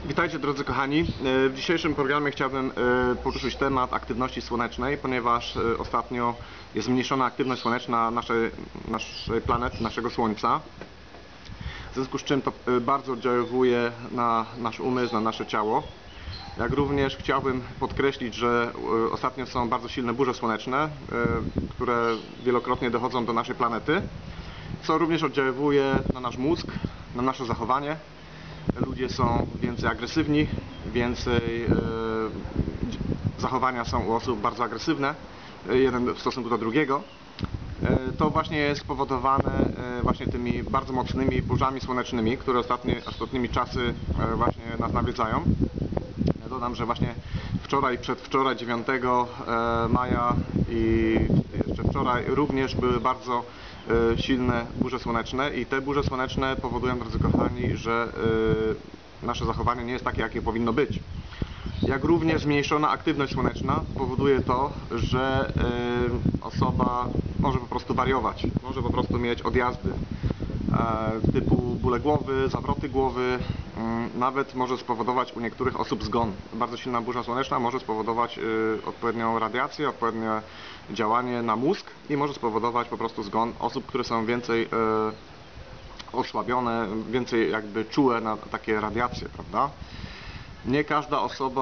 Witajcie drodzy kochani. W dzisiejszym programie chciałbym poruszyć temat aktywności słonecznej, ponieważ ostatnio jest zmniejszona aktywność słoneczna naszej planety, naszego Słońca. W związku z czym to bardzo oddziaływuje na nasz umysł, na nasze ciało. Jak również chciałbym podkreślić, że ostatnio są bardzo silne burze słoneczne, które wielokrotnie dochodzą do naszej planety, co również oddziaływuje na nasz mózg, na nasze zachowanie. Ludzie są więcej agresywni, więcej zachowania są u osób bardzo agresywne, jeden w stosunku do drugiego. To właśnie jest spowodowane właśnie tymi bardzo mocnymi burzami słonecznymi, które ostatnimi czasy właśnie nas nawiedzają. Ja dodam, że właśnie wczoraj, przedwczoraj, 9 maja i jeszcze wczoraj również były bardzo silne burze słoneczne i te burze słoneczne powodują, drodzy kochani, że nasze zachowanie nie jest takie, jakie powinno być. Jak również zmniejszona aktywność słoneczna powoduje to, że osoba może po prostu wariować, może po prostu mieć odjazdy typu bóle głowy, zawroty głowy, nawet może spowodować u niektórych osób zgon. Bardzo silna burza słoneczna może spowodować odpowiednią radiację, odpowiednie działanie na mózg i może spowodować po prostu zgon osób, które są więcej osłabione, więcej jakby czułe na takie radiacje, prawda? Nie każda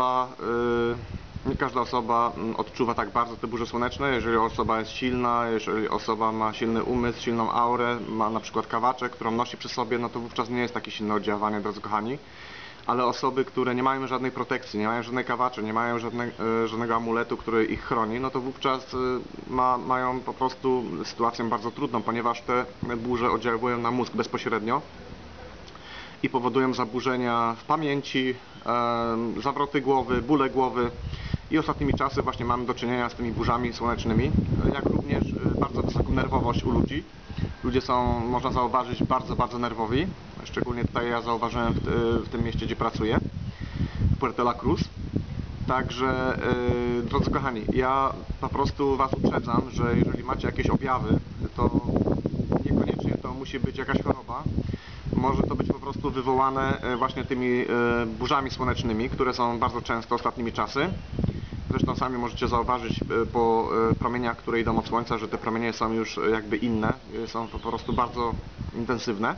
osoba odczuwa tak bardzo te burze słoneczne. Jeżeli osoba jest silna, jeżeli osoba ma silny umysł, silną aurę, ma na przykład kawaczek, którą nosi przy sobie, no to wówczas nie jest takie silne oddziaływanie, drodzy kochani. Ale osoby, które nie mają żadnej protekcji, nie mają żadnej kawaczy, nie mają żadnego amuletu, który ich chroni, no to wówczas mają po prostu sytuację bardzo trudną, ponieważ te burze oddziałują na mózg bezpośrednio i powodują zaburzenia w pamięci, zawroty głowy, bóle głowy i ostatnimi czasy właśnie mamy do czynienia z tymi burzami słonecznymi, jak również bardzo wysoką nerwowość u ludzi. Ludzie są, można zauważyć, bardzo nerwowi, szczególnie tutaj ja zauważyłem w tym mieście, gdzie pracuję, w Puerto La Cruz. Także, drodzy kochani, ja po prostu Was uprzedzam, że jeżeli macie jakieś objawy, to niekoniecznie to musi być jakaś choroba. Może to być po prostu wywołane właśnie tymi burzami słonecznymi, które są bardzo często ostatnimi czasy. Zresztą sami możecie zauważyć po promieniach, które idą od Słońca, że te promienie są już jakby inne, są po prostu bardzo intensywne.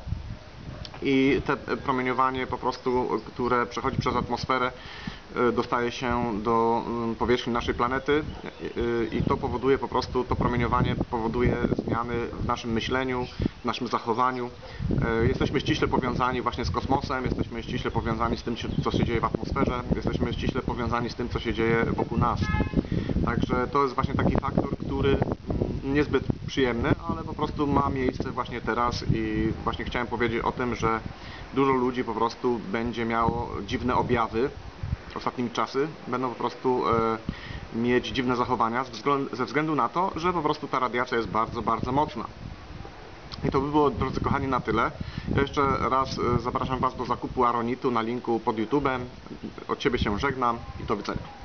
I te promieniowanie po prostu, które przechodzi przez atmosferę, dostaje się do powierzchni naszej planety i to powoduje po prostu, to promieniowanie powoduje zmiany w naszym myśleniu, w naszym zachowaniu. Jesteśmy ściśle powiązani właśnie z kosmosem, jesteśmy ściśle powiązani z tym, co się dzieje w atmosferze, jesteśmy ściśle powiązani z tym, co się dzieje wokół nas. Także to jest właśnie taki faktor, który niezbyt przyjemny, ale po prostu ma miejsce właśnie teraz i właśnie chciałem powiedzieć o tym, że dużo ludzi po prostu będzie miało dziwne objawy ostatnimi czasy, będą po prostu mieć dziwne zachowania ze względu na to, że po prostu ta radiacja jest bardzo mocna. I to by było, drodzy kochani, na tyle. Ja jeszcze raz zapraszam Was do zakupu aronitu na linku pod YouTube'em. Od Ciebie się żegnam i do widzenia.